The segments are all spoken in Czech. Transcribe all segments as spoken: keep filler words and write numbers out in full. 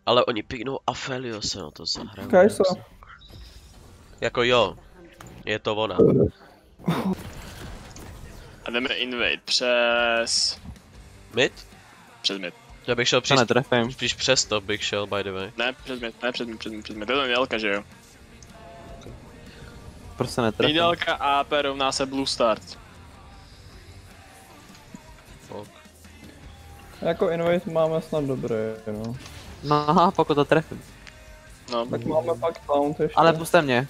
Ale oni pignou Afelio se na to zahrajou. Kajsa. Jako jo, je to ona. A jdeme invade přes... Mid? Přes mid. Já bych šel To příš, netrefím. spíš přes to bych šel, by the way. Ne, přes mid, ne přes mid, přes mid, přes mid. To je Jelka, že jo? Prostě netrefím. Jelka a A P rovná se blue start. Fuck. Jako invade máme snad dobré, no. No aha, pokud to trefím. No. Tak máme pak taunt ještě. Ale puste mě.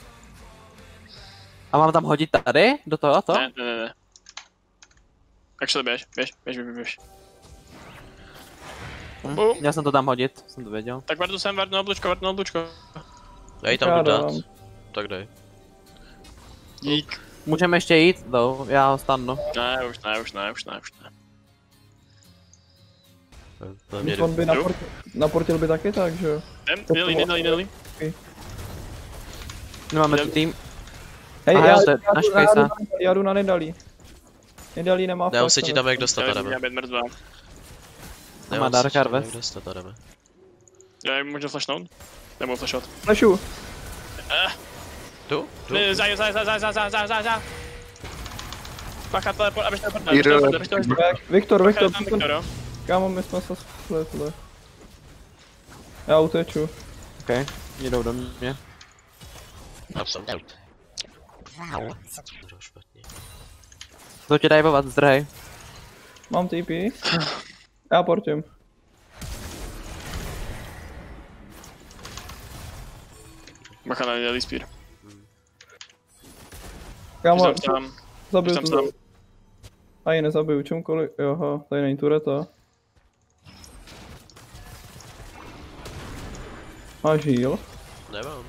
A mám tam hodit tady? Do toho a to? Ne, ne, ne, ne. Tak šel běž, běž, běž, běž, běž. Hm. Bum. Já jsem to tam hodit, jsem to věděl. Tak vardu sem, vardu na oblučko, vardu na oblučko. Já jí Já tam jdu dát. dám. Tak dej. Dík. Můžeme ještě jít, do, já ho stanu. Ne, už ne, už ne, už ne, už ne. Na mě Když on jdu. by naportil, naportil by taky tak, že jo? Jdem, nedali, nedali, nedali. Nemáme Jdem. tu tým. Hej, Aha, já, jo, to je já, náš jdu- já, jdu Kajsa. na nedalí, já jdu na nedalí. Nedalí nemá Já flash, se ti ne? tam jak dostat a Já jdeme. být mrtvá. Má Dark Jak Harvest. dostat a jdeme. Já jim můžu flashnout? Nebo flashovat? Flashu. Jdu? Jdu? Ne, za, za, za, za, za, za, za, za, za. Bacha, teleport, abyš teleport, Jír. abyš teleport, abyš teleport. Viktor, Bacha, Viktor, tam Viktor. Viktor, jo. Kámo, my jsme se spletli. Já uteču. Ok, jdou do mě. Tam jsem out. To špatně. To tě dají bovat, zdrhej. Mám T P. Já portím. Bacha, na nedali spear. Kámo, Už jsem sám, zabiju už jsem tu. sám. A ji nezabiju, čemkoliv. Joho, tady není tureta. Máš heal? Nemám.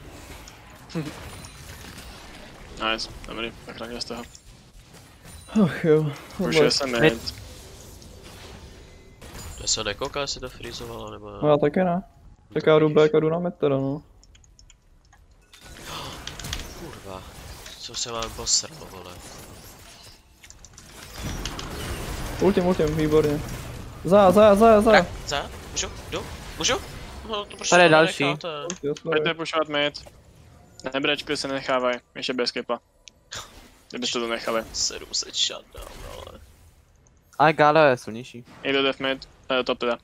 Nice, dobrý, tak tak z toho. Ach jo. Už tohle- jsem mid. Já se nekouká, jestli to freezovalo, nebo... No já taky ne. Tak já jdu back a jdu na mid teda, no. Kurva. Co se vám posral, vole. Ultim, ultim, výborně. Za, za, za, za. Tak, za? Můžu? Jdu? Můžu? No, to proč Tady je to další. nenecháte? Jo, sorry. Pojďte pushovat mid. Nebrečky se nenechávaj, ještě bez kepa. Kdybyste to nechali. sedm set shutdown, ale... Ale Galio je silnější. Jde death mid, eh, top teda.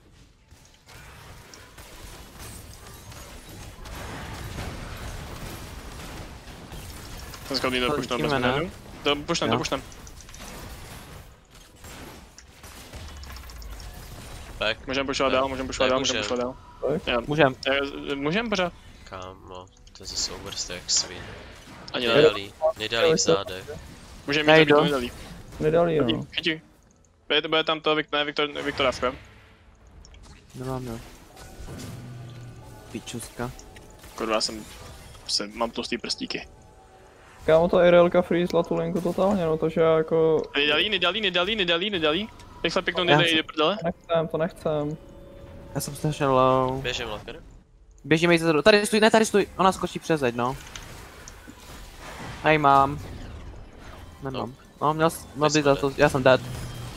Jsem schodný do To pushnout bez vidíme, ne? minu. Do pushnem, Jo. do pushnem. Back. Můžem pushovat dál, můžem pushovat dál, můžem Nemůžem. pushovat dál. Jo. Můžem. Eh, Můžem pořád? Kámo, to je zase overstay jak svin. Ani ne. Nedalí, nedalí v zádech. Můžem mít Nejdu. to, nedalí. Nedalí, no. Chytí. Bude, bude tam to, Vik- ne, Viktor, Viktoravka. Nemám, jo. Pičuska. Kurva, jsem, jsem, mám tlustý prstíky. Kámo, ta IRLka freezla tu linku totálně, no, takže já jako... Nedalí, nedalí, nedalí, nedalí, nedalí. Rychle piknou, Já nedalí, jsem- jde prdele. Nechcem, to nechcem. Já jsem strašně low. Běžím, Laker. Běžíme jít za druhou. Tady stůj, ne, tady stůj. Ona skočí přes zeď, no. Hej, mám. Nemám. No, měl, jsi- měl být za to, já jsem dead.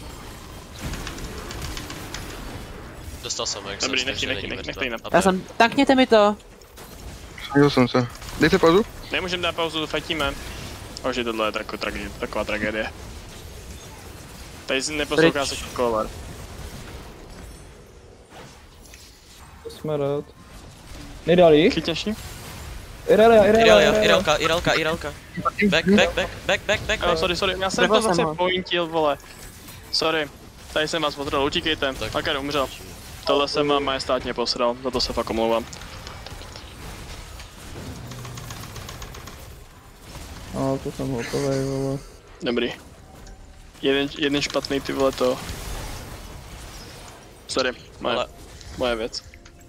Dostal jsem, jak Dobrý, jsem nechci, slyšel, nechci, není nechci, mrtvá. nechci jinak. A Já tak. jsem, tankněte mi to. Viděl jsem se. Dejte pauzu. Nemůžem dát pauzu, fightíme. Už je tohle je tako, tragédie, taková tragédie. Tady si neposlouchá se kolar. To jsme rád. Nedalí? Chytnější? Irelia, Irelia, Irelia, Irelia. Irelka, Irelka, Irelka. Back, back, back, back, back, back, Jo, back. sorry, sorry, já jsem Trefil to jsem zase ho. pointil, vole. Sorry. Tady jsem vás potřeboval, utíkejte. Tak. Laker umřel. Tohle jsem vám majestátně posral, za to se fakt omlouvám. No, to jsem hotovej, vole. Dobrý. Jeden, jeden špatný ty vole to. Sorry, moje, Ale moje věc.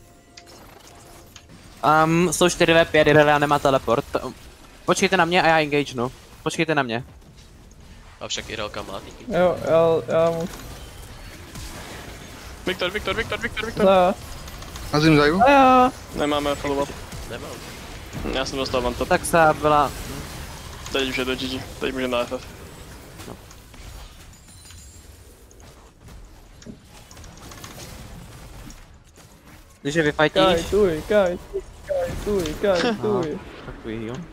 Um, jsou čtyři ve pět, Irelia nemá teleport. Počkejte na mě a já engagenu. Počkejte na mě. a však Irelka má díky. Jo, já, já mu... Viktor, Viktor, Viktor, Viktor, Viktor. Za. Hazím zaju. A já. Nemáme follow up. Nemám. Já jsem dostal one top. Tak se byla... Teď už je to G G, teď můžeme na F F. Když je vyfajtíš, Kajtuj, kajtuj, kajtuj, kajtuj. takový jo.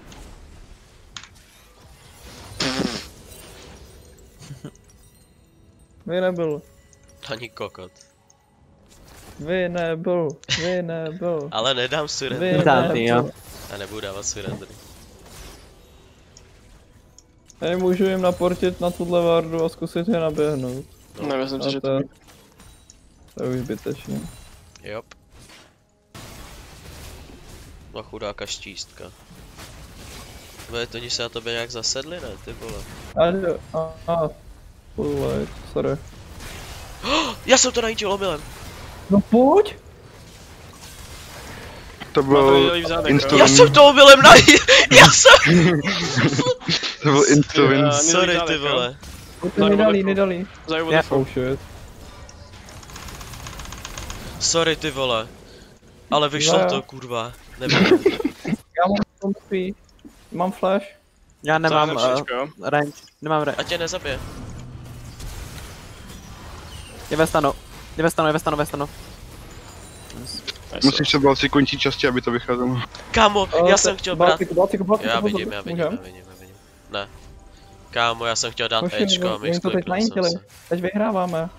Vy nebyl, Ani kokot. vy nebyl, vy nebyl, Ale nedám vy surrender. Dám ty, jo. nebyl. A nebudu dávat surrender. Hej, můžu jim naportit na tuhle vardu a zkusit je naběhnout. Nemyslím si, A že to, to... to je už zbytečně. Jop. No chudáka štístka. Bude to oni se na tobě nějak zasedli, ne, ty vole? A jo, a, a. Full light, sorry. Já jsem to najítil omylem. No pojď! To Má to byl dělej v zádech, Insta- Já jsem to omylem najítil. Já jsem... To byl Instovin. Já- Sorry, nedali ty daleko. vole. Pojďte mi dali, nedali. Zajvu Já- defu. Oh shit. Sorry, ty vole. Ale vyšlo No. to, kurva. Nevím. Já mám komfy. Mám flash. Já nemám Zájem uh, všečko, jo. range, nemám range. A tě nezabije. Je ve stanu, je ve stanu, je ve stanu, ve stanu. Nice. Musíš se balci končit častěji, aby to vycházelo. Kámo, já jsem chtěl brát... Baltiku, Baltiku, Baltiku, Já pozor, vidím, já vidím, můžem? já vidím, já vidím. Ne. Kámo, já jsem chtěl dát Počkej, Ečko a oni to teď mixkliknul jsem najítili. se. Teď vyhráváme.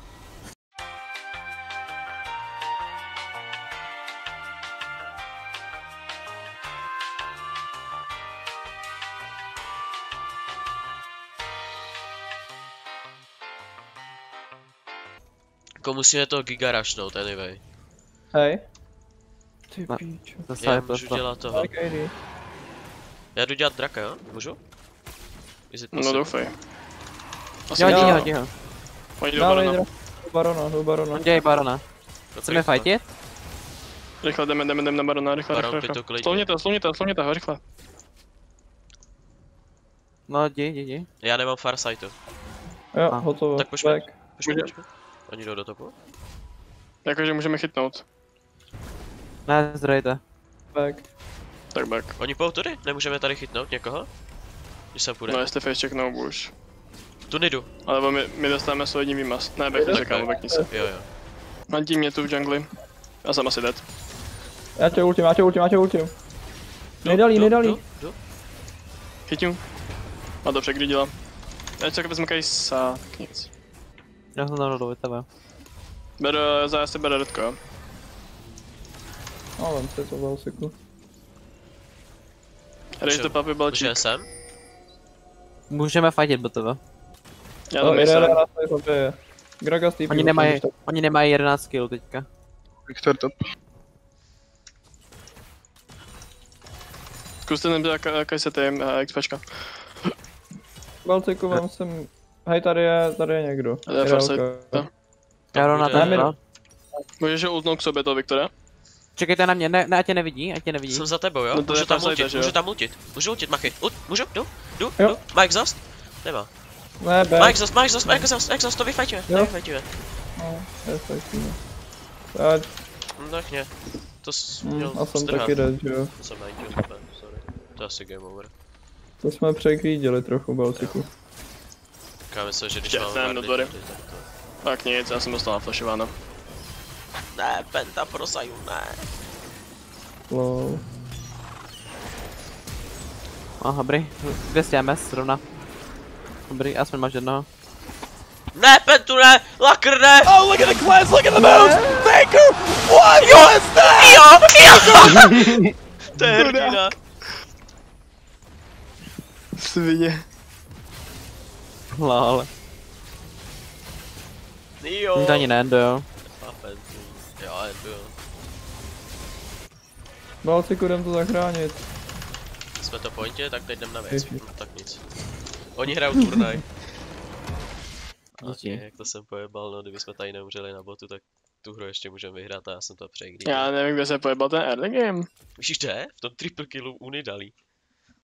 Jako musíme toho giga rushnout, anyway. Hej. Ty Na- píčo. Zase Já je to můžu to. dělat toho. Tak jdi. Já jdu dělat draka, jo? Můžu? Is it No possible? doufej. Asi Jo, jo. hodí Jo. ho, hodí ho. Oni do Dávej barona. dra- do barona, do barona. On dělej barona. No, Chceme rychle. fajtit? Rychle jdeme, jdeme, jdeme na barona, rychle, Baron, rychle, ty to rychle. klidně. Slovněte, slovněte, slovněte ho, rychle. No, jdi, jdi, jdi. Já nemám farsightu. Jo, A. hotovo. Tak pojďme. Back. Počkej, Může- počkej. Oni jdou do topu? Jakože můžeme chytnout. Ne, zdrojte. Back. Tak back. Oni půjdou tudy? Nemůžeme tady chytnout někoho? Když sem půjde. No jestli face checknou už. Tu nidu. Ale my, my dostáváme solidní výmaz. Ne, back nečekáme, back nic. Jo, jo. Nadí mě tu v jungli. Já jsem asi dead. Já tě ultim, já tě ultim, já tě ultim. Jdu, Nedali, jdu, nedali. jdu, jdu. Chytím. A dobře, kdy dělám. Já čekám, vezmu case a tak nic. Já jsem tam do tebe. Beru, za se bere redko, jo. No, vem si to Baltiku. Jdeš do papy balčík. Můžeme sem? Můžeme fajtit do tebe. Já No, tam jde nejsem. na té papě. Gragas týpí. Oni nemají, oni nemají jedenáct kill teďka. Quick startup. Zkuste nem jak, jaké se ty XPčka. Baltiku, vem sem. Hej, tady je, tady je někdo. Tady je Irelka. Farsight. Já jdu na bude- ten, Ne, no. Můžeš ho ultnout k sobě toho Viktora? Čekejte na mě, ne, ne, ať tě nevidí, ať tě nevidí. Jsem za tebou, jo? No to Můžu je tam farsighta, ultit, že jo? můžu tam ultit. Můžu ultit, machy. Ult, můžu? Jdu? Jdu? Jo. Jdu? Má exhaust? Nemá. Ne, Má back. exhaust, má exhaust, má exhaust, exhaust, to vyfajtíme, to Jo. vyfajtíme. No, je fajtíme. Ať, No tak ne. To jsi hm, měl a jsem strhat. taky dead, že jo. To jsem najítil, super, sorry. To je asi game over. To jsme překlídili trochu Baltiku. Já myslím, že když Chtěl máme jsem vardy do dvory. tady, tak to... Tak nic, já jsem dostal naflashováno. Ne, penta prosaju, ne. Lol. No, dobrý, dvě stě M S zrovna. Dobrý, aspoň máš jednoho. Ne, pentu ne, lakr ne. Oh, look at the cleanse, look at the moves! Faker! What Jo, jo, jo. To je hrdina. Svině. Lol. Jo. To ani neendo, jo. A pentu. Jo, endu jo. Baltiku, jdem to zachránit. Jsme to pointě, tak teď jdem na věc. Ježiš. No, tak nic. Oni hrajou turnaj. Díky. Okay, jak to jsem pojebal, no kdybychom tady neumřeli na botu, tak tu hru ještě můžeme vyhrát a já jsem to přejgrý. Já nevím, kde se pojebal ten early game. Víš, kde? V tom triple killu Unidali.